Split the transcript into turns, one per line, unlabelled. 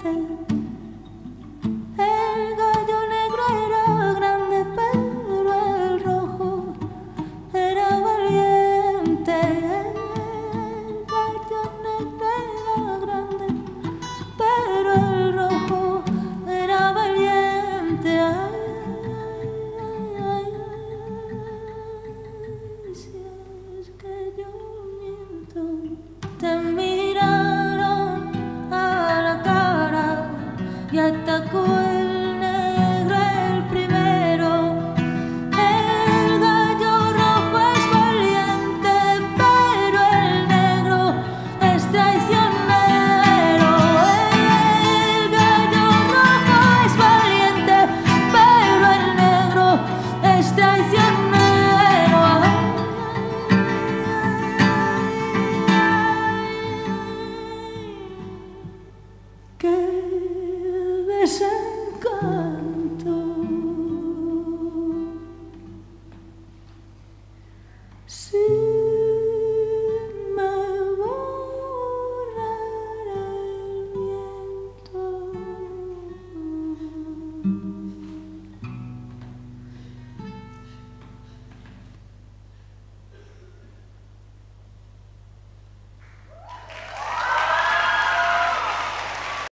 El gallo negro era grande, pero el rojo era valiente. El gallo negro era grande, pero el rojo era valiente. Si es que yo miento. Te miraron a la cara y atacó el negro el primero. El gallo rojo es valiente, pero el negro es traicionero. El gallo rojo es valiente, pero el negro es traicionero. Que besé